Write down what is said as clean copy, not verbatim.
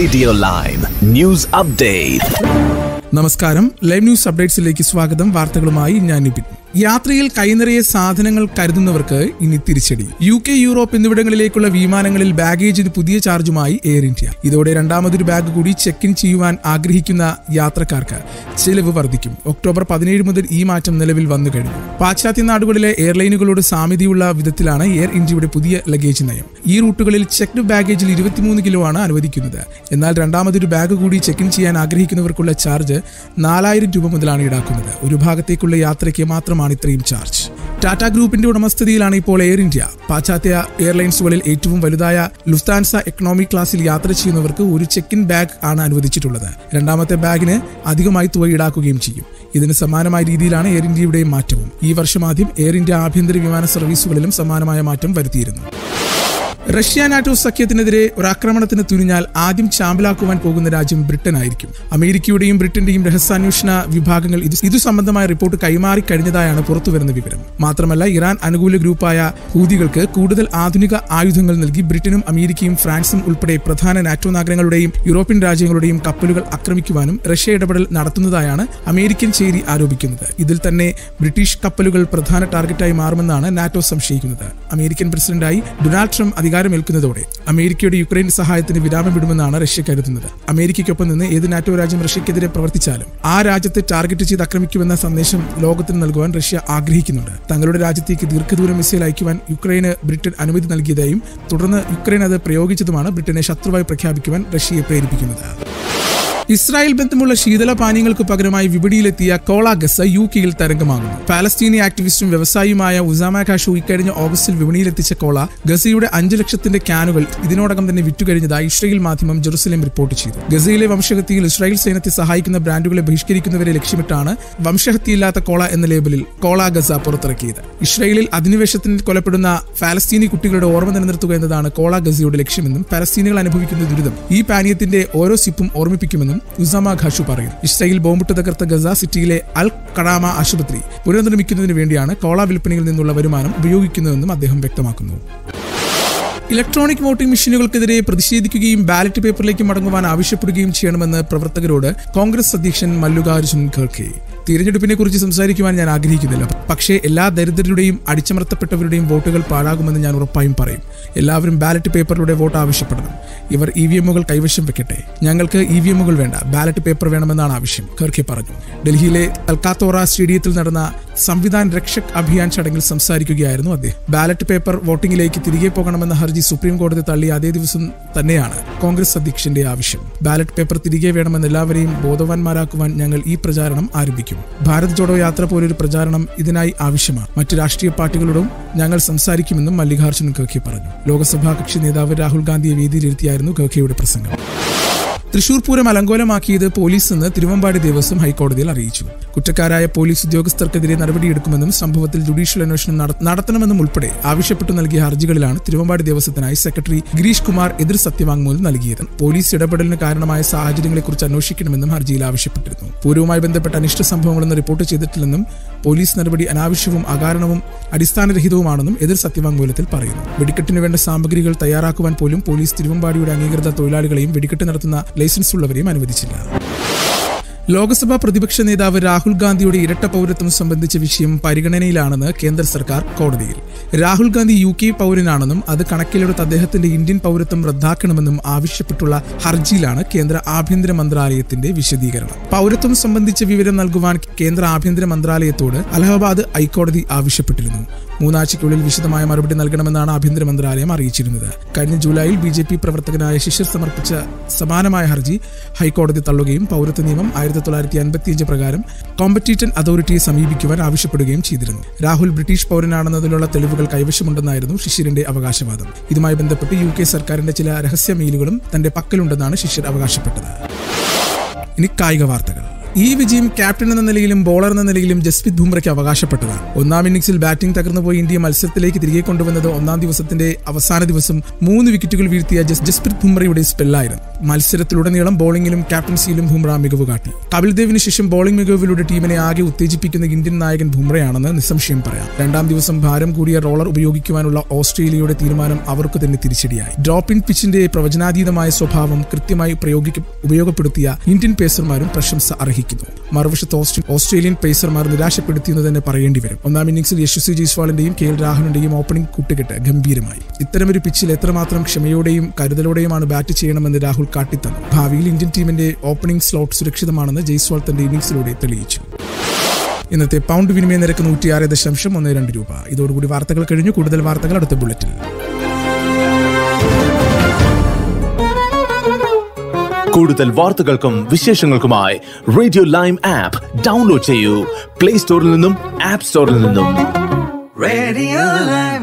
Radio Lime News Update. നമസ്കാരം, live news അപ്ഡേറ്റ്സിലേക്ക് സ്വാഗതം. വാർത്തകളുമായി ഞാൻ നിപിൻ. യാത്രയിൽ കൈനിറയെ സാധനങ്ങൾ കരുതുന്നവർക്ക് ഇനി തിരിച്ചടി. UK, യൂറോപ്പ് എന്നിവിടങ്ങളിലേക്കുള്ള വിമാനങ്ങളിൽ ബാഗേജിന് പുതിയ ചാർജുമായി എയർ ഇന്ത്യ. ഇതോടെ രണ്ടാമതൊരു ബാഗ് കൂടി ചെക്ക് ഇൻ ചെയ്യുവാൻ ആഗ്രഹിക്കുന്ന യാത്രക്കാർക്ക് ചിലവ് വർദ്ധിക്കും. ഒക്ടോബർ 17 മുതൽ ഈ മാറ്റം നിലവിൽ വന്നു കഴിഞ്ഞു. പാശ്ചാത്യ നാടുകളിലെ എയർലൈനുകളോട് സാമ്യതയുള്ള വിധത്തിലാണ് എയർ ഇന്ത്യയുടെ പുതിയ ലഗേജ് നയം. ഈ റൂട്ടുകളിൽ ചെക്ക്ഡ് ബാഗേജിൽ 23 കിലോ ആണ് അനുവദിക്കുന്നത്. എന്നാൽ രണ്ടാമതൊരു ബാഗ് കൂടി ചെക്ക് ഇൻ ചെയ്യാൻ ആഗ്രഹിക്കുന്നവർക്കുള്ള ചാർജ് 4000 രൂപ മുതലാണ് ഈടാക്കുന്നത്. ഒരു ഭാഗത്തേക്കുള്ള യാത്രയ്ക്ക് മാത്രമാണ് ഇത്രയും ചാർജ്. ടാറ്റ ഗ്രൂപ്പിന്റെ ഉടമസ്ഥതയിലാണ് ഇപ്പോൾ എയർ ഇന്ത്യ. പാശ്ചാത്യ എയർലൈൻസുകളിൽ ഏറ്റവും വലുതായ ലുഫ്താൻസ എക്കണോമി ക്ലാസിൽ യാത്ര ചെയ്യുന്നവർക്ക് ഒരു ചെക്ക് ഇൻ ബാഗ് ആണ് അനുവദിച്ചിട്ടുള്ളത്. രണ്ടാമത്തെ ബാഗിന് അധികമായി തുക ഈടാക്കുകയും ചെയ്യും. ഇതിന് സമാനമായ രീതിയിലാണ് എയർ ഇന്ത്യയുടെ മാറ്റവും. ഈ വർഷം ആദ്യം എയർ ഇന്ത്യ ആഭ്യന്തര വിമാന സർവീസുകളിലും സമാനമായ മാറ്റം വരുത്തിയിരുന്നു. റഷ്യ നാറ്റോ സഖ്യത്തിനെതിരെ ഒരു ആക്രമണത്തിന് തുനിഞ്ഞാൽ ആദ്യം ചാമ്പലാക്കുവാൻ പോകുന്ന രാജ്യം ബ്രിട്ടൻ ആയിരിക്കും. അമേരിക്കയുടെയും ബ്രിട്ടന്റെയും രഹസ്യാന്വേഷണ വിഭാഗങ്ങൾ ഇതു സംബന്ധമായ റിപ്പോർട്ട് കൈമാറി കഴിഞ്ഞതായാണ് പുറത്തുവരുന്ന വിവരം. മാത്രമല്ല, ഇറാൻ അനുകൂല ഗ്രൂപ്പായ ഹൂതികൾക്ക് കൂടുതൽ ആധുനിക ആയുധങ്ങൾ നൽകി ബ്രിട്ടനും അമേരിക്കയും ഫ്രാൻസും ഉൾപ്പെടെ പ്രധാന നാറ്റോ നഗരങ്ങളുടെയും യൂറോപ്യൻ രാജ്യങ്ങളുടെയും കപ്പലുകൾ ആക്രമിക്കുവാനും റഷ്യ ഇടപെടൽ നടത്തുന്നതായാണ് അമേരിക്കൻ ചേരി ആരോപിക്കുന്നത്. ഇതിൽ തന്നെ ബ്രിട്ടീഷ് കപ്പലുകൾ പ്രധാന ടാർഗറ്റായി മാറുമെന്നാണ് നാറ്റോ സംശയിക്കുന്നത്. അമേരിക്കൻ പ്രസിഡന്റായി ഡൊണാൾഡ് ട്രംപ് അധികാരമേൽക്കുന്നതോടെ അമേരിക്കയുടെ യുക്രൈൻ സഹായത്തിന് വിരാമം വിടുമെന്നാണ് റഷ്യ കരുതുന്നത്. അമേരിക്കയ്ക്കൊപ്പം നിന്ന് ഏത് നാറ്റോ രാജ്യം റഷ്യക്കെതിരെ പ്രവർത്തിച്ചാലും ആ രാജ്യത്തെ ടാർഗറ്റ് ചെയ്ത് ആക്രമിക്കുമെന്ന സന്ദേശം ലോകത്തിന് നൽകുവാൻ റഷ്യ ആഗ്രഹിക്കുന്നുണ്ട്. തങ്ങളുടെ രാജ്യത്തേക്ക് ദീർഘദൂര മിസൈൽ അയക്കുവാൻ യുക്രൈന് ബ്രിട്ടൻ അനുമതി നൽകിയതായും തുടർന്ന് യുക്രൈൻ അത് പ്രയോഗിച്ചതുമാണ് ബ്രിട്ടനെ ശത്രുവായി പ്രഖ്യാപിക്കുവാൻ റഷ്യയെ പ്രേരിപ്പിക്കുന്നത്. ഇസ്രായേൽ ബന്ധമുള്ള ശീതളപാനീയങ്ങൾക്ക് പകരമായി വിപണിയിലെത്തിയ കോള ഗസ UK-യിൽ തരംഗമാകുന്നു. പാലസ്തീനി ആക്ടിവിസ്റ്റും വ്യവസായിയുമായ ഉസാമ ഖാഷു ഇക്കഴിഞ്ഞ ഓഗസ്റ്റിൽ വിപണിയിലെത്തിച്ച കോള ഗസയുടെ 5 ലക്ഷത്തിന്റെ ക്യാനുകൾ ഇതിനോടകം തന്നെ വിറ്റുകഴിഞ്ഞതായി ഇസ്രായേൽ മാധ്യമം ജെറുസലേം റിപ്പോർട്ട് ചെയ്തു. ഗസയിലെ വംശഹത്യയിൽ ഇസ്രായേൽ സൈന്യത്തെ സഹായിക്കുന്ന ബ്രാൻഡുകളെ ബഹിഷ്കരിക്കുന്നവരെ ലക്ഷ്യമിട്ടാണ് വംശഹത്യയില്ലാത്ത കോള എന്ന ലേബലിൽ കോള ഗസ പുറത്തിറക്കിയത്. ഇസ്രായേലിൽ അധിനിവേശത്തിൽ കൊലപ്പെടുന്ന പാലസ്തീനി കുട്ടികളുടെ ഓർമ്മ നിലനിർത്തുക എന്നതാണ് കോള ഗസയുടെ ലക്ഷ്യമെന്നും പാലസ്തീനികൾ അനുഭവിക്കുന്ന ദുരിതം ഈ പാനീയത്തിന്റെ ഓരോ സിപ്പും ഓർമ്മിപ്പിക്കുമെന്നും ഉസാമ ഖാഷു പറയും. ഇസ്രായേൽ ബോംബിട്ട് തകർത്ത ഗസ സിറ്റിയിലെ അൽ ഖഡാമ ആശുപത്രി പുനർനിർമ്മിക്കുന്നതിന് വേണ്ടിയാണ് കോള വിൽപ്പനയിൽ നിന്നുള്ള വരുമാനം ഉപയോഗിക്കുന്നതെന്നും അദ്ദേഹം വ്യക്തമാക്കുന്നു. ഇലക്ട്രോണിക് വോട്ടിംഗ് മെഷീനുകൾക്കെതിരെ പ്രതിഷേധിക്കുകയും ബാലറ്റ് പേപ്പറിലേക്ക് മടങ്ങുവാൻ ആവശ്യപ്പെടുകയും ചെയ്യണമെന്ന് പ്രവർത്തകരോട് കോൺഗ്രസ് അധ്യക്ഷൻ മല്ലികാർജുൻ ഖർഗെ. തിരഞ്ഞെടുപ്പിനെ കുറിച്ച് സംസാരിക്കുവാൻ ഞാൻ ആഗ്രഹിക്കുന്നില്ല. പക്ഷേ എല്ലാ ദരിദ്രരുടെയും അടിച്ചമർത്തപ്പെട്ടവരുടെയും വോട്ടുകൾ പാഴാകുമെന്ന് ഞാൻ ഉറപ്പായും പറയും. എല്ലാവരും ബാലറ്റ് പേപ്പറിലൂടെ വോട്ട് ആവശ്യപ്പെടണം. ഇവർ EVM-കൾ കൈവശം വെക്കട്ടെ. ഞങ്ങൾക്ക് EVM-കൾ വേണ്ട, ബാലറ്റ് പേപ്പർ വേണമെന്നാണ് ആവശ്യം, ഖർഗെ പറഞ്ഞു. ഡൽഹിയിലെ അൽക്കാത്തോറ സ്റ്റേഡിയത്തിൽ നടന്ന സംവിധാൻ രക്ഷക് അഭിയാൻ ചടങ്ങിൽ സംസാരിക്കുകയായിരുന്നു അദ്ദേഹം. ബാലറ്റ് പേപ്പർ വോട്ടിംഗിലേക്ക് തിരികെ പോകണമെന്ന ഹർജി സുപ്രീം കോടതി തള്ളിയ അതേ ദിവസം തന്നെയാണ് കോൺഗ്രസ് അധ്യക്ഷന്റെ ആവശ്യം. ബാലറ്റ് പേപ്പർ തിരികെ വേണമെന്ന് എല്ലാവരെയും ബോധവാന്മാരാക്കുവാൻ ഞങ്ങൾ ഈ പ്രചാരണം ആരംഭിക്കും. ഭാരത് ജോഡോ യാത്ര പോലൊരു പ്രചാരണം ഇതിനായി ആവശ്യമാണ്. മറ്റു രാഷ്ട്രീയ പാർട്ടികളോടും ഞങ്ങൾ സംസാരിക്കുമെന്നും മല്ലികാർജുൻ ഖർഗെ പറഞ്ഞു. ലോക്സഭാ കക്ഷി നേതാവ് രാഹുൽ ഗാന്ധിയെ വേദിയിലിരുത്തിയായിരുന്നു ഖർഗെയുടെ പ്രസംഗം. തൃശൂർ പൂരം അലങ്കോലമാക്കിയത് പോലീസെന്ന് തിരുവമ്പാടി ദേവസ്വം ഹൈക്കോടതിയിൽ അറിയിച്ചു. കുറ്റക്കാരായ പോലീസ് ഉദ്യോഗസ്ഥർക്കെതിരെ നടപടിയെടുക്കുമെന്നും സംഭവത്തിൽ ജുഡീഷ്യൽ അന്വേഷണം നടത്തണമെന്നും ഉൾപ്പെടെ ആവശ്യപ്പെട്ടു നൽകിയ ഹർജികളിലാണ് തിരുവമ്പാടി ദേവസ്വത്തിനായി സെക്രട്ടറി ഗിരീഷ് കുമാർ എതിർ സത്യവാങ്മൂലം നൽകിയത്. പോലീസ് ഇടപെടലിന് കാരണമായ സാഹചര്യങ്ങളെക്കുറിച്ച് അന്വേഷിക്കണമെന്നും ഹർജിയിൽ ആവശ്യപ്പെട്ടിരുന്നു. പൂരവുമായി ബന്ധപ്പെട്ട അനിഷ്ട സംഭവങ്ങളൊന്നും റിപ്പോർട്ട് ചെയ്തിട്ടില്ലെന്നും പോലീസ് നടപടി അനാവശ്യവും അകാരണവും അടിസ്ഥാനരഹിതവുമാണെന്നും എതിർ സത്യവാങ്മൂലത്തിൽ പറയുന്നു. വെടിക്കെട്ടിന് വേണ്ട സാമഗ്രികൾ തയ്യാറാക്കുവാൻ പോലും പോലീസ് തിരുവമ്പാടിയുടെ അംഗീകൃത തൊഴിലാളികളെയും വെടിക്കെട്ട് നടത്തുന്ന ലൈസൻസ് ഉള്ളവരെയും അനുവദിച്ചില്ല. ലോക്സഭാ പ്രതിപക്ഷ നേതാവ് രാഹുൽ ഗാന്ധിയുടെ ഇരട്ട പൗരത്വം സംബന്ധിച്ച വിഷയം പരിഗണനയിലാണെന്ന് കേന്ദ്ര സർക്കാർ കോടതിയിൽ. രാഹുൽ ഗാന്ധി UK പൗരനാണെന്നും അത് കണക്കിലെടുത്ത് അദ്ദേഹത്തിന്റെ ഇന്ത്യൻ പൗരത്വം റദ്ദാക്കണമെന്നും ആവശ്യപ്പെട്ടുള്ള ഹർജിയിലാണ് കേന്ദ്ര ആഭ്യന്തര മന്ത്രാലയത്തിന്റെ വിശദീകരണം. പൗരത്വം സംബന്ധിച്ച വിവരം നൽകുവാൻ കേന്ദ്ര ആഭ്യന്തര മന്ത്രാലയത്തോട് അലഹബാദ് ഹൈക്കോടതി ആവശ്യപ്പെട്ടിരുന്നു. 3 ആഴ്ചയ്ക്കുള്ളിൽ വിശദമായ മറുപടി നൽകണമെന്നാണ് ആഭ്യന്തര മന്ത്രാലയം അറിയിച്ചിരുന്നത്. കഴിഞ്ഞ ജൂലൈയിൽ BJP പ്രവർത്തകനായ ശിശിർ സമർപ്പിച്ച സമാനമായ ഹർജി ഹൈക്കോടതി തള്ളുകയും പൗരത്വ നിയമം 1955 പ്രകാരം കോമ്പറ്റീറ്റന്റ് അതോറിറ്റിയെ സമീപിക്കുവാൻ ആവശ്യപ്പെടുകയും ചെയ്തിരുന്നു. രാഹുൽ ബ്രിട്ടീഷ് പൗരനാണെന്നതിലുള്ള തെളിവുകൾ കൈവശമുണ്ടെന്നായിരുന്നു ശിശിറിന്റെ അവകാശവാദം. ഇതുമായി ബന്ധപ്പെട്ട് UK സർക്കാരിന്റെ ചില രഹസ്യ മെയിലുകളും തന്റെ പക്കലുണ്ടെന്നാണ് ശിശിർ അവകാശപ്പെട്ടത്. ഇനി കായിക വാർത്തകൾ. ഈ വിജയം ക്യാപ്റ്റൻ എന്ന നിലയിലും ബോളർ എന്ന നിലയിലും ജസ്പ്രീത് ബുംറയ്ക്ക് അവകാശപ്പെട്ടതാണ്. ഒന്നാം ഇന്നിംഗ്സിൽ ബാറ്റിംഗ് തകർന്നുപോയി ഇന്ത്യ മത്സരത്തിലേക്ക് തിരികെ കൊണ്ടുവന്നത് ഒന്നാം ദിവസത്തിന്റെ അവസാന ദിവസം 3 വിക്കറ്റുകൾ വീഴ്ത്തിയ ജസ്പ്രീത് ബുംറയുടെ സ്പെല്ലായിരുന്നു. മത്സരത്തിലുടനീളം ബോളിംഗിലും ക്യാപ്റ്റൻസിയിലും ബുംറ മികവ് കാട്ടി. കപിൽ ദേവിന് ശേഷം ബോളിംഗ് മികവിലൂടെ ടീമിനെ ആകെ ഉത്തേജിപ്പിക്കുന്ന ഇന്ത്യൻ നായകൻ ബുംറയാണെന്ന് നിസ്സംശയം പറയാം. രണ്ടാം ദിവസം ഭാരം കൂടിയ റോളർ ഉപയോഗിക്കുവാനുള്ള ഓസ്ട്രേലിയയുടെ തീരുമാനം അവർക്ക് തന്നെ തിരിച്ചടിയായി. ഡ്രോപ്പ് ഇൻ പിച്ചിന്റെ പ്രവചനാതീതമായ സ്വഭാവം കൃത്യമായി ഉപയോഗപ്പെടുത്തിയ ഇന്ത്യൻ പേസർമാരും പ്രശംസ അർഹിക്കുന്നു. മറുവശത്ത് ഓസ്ട്രേലിയൻ പേസർമാർ നിരാശപ്പെടുത്തിയെന്ന് തന്നെ പറയേണ്ടി വരും. ഒന്നാം ഇന്നിംഗ്സിൽ യശസ്വി ജയ്സ്വാളിന്റെയും KL രാഹുലിന്റെയും ഓപ്പണിംഗ് കൂട്ടുകെട്ട് ഗംഭീരമായി. ഇത്തരമൊരു പിച്ചിൽ എത്രമാത്രം ക്ഷമയോടെയും കരുതലോടെയുമാണ് ബാറ്റ് ചെയ്യണമെന്ന് രാഹുൽ കാട്ടിത്തന്നു. ഭാവിയിൽ ഇന്ത്യൻ ടീമിന്റെ ഓപ്പണിംഗ് സ്ലോട്ട് സുരക്ഷിതമാണെന്ന് ജയ്സ്വാൾ തന്റെ ഇന്നിംഗ്സിലൂടെ തെളിയിച്ചു. ഇന്നത്തെ പൗണ്ട് വിനിമയ നിരക്ക് 106.12 രൂപ. ഇതോടുകൂടി വാർത്തകൾ കഴിഞ്ഞു. കൂടുതൽ വാർത്തകൾ അടുത്ത ബുള്ളറ്റിൽ. കൂടുതൽ വാർത്തകൾക്കും വിശേഷങ്ങൾക്കുമായി റേഡിയോ ലൈം ആപ്പ് ഡൗൺലോഡ് ചെയ്യൂ. പ്ലേ സ്റ്റോറിൽ നിന്നും ആപ്പ് സ്റ്റോറിൽ നിന്നും. Radio lime.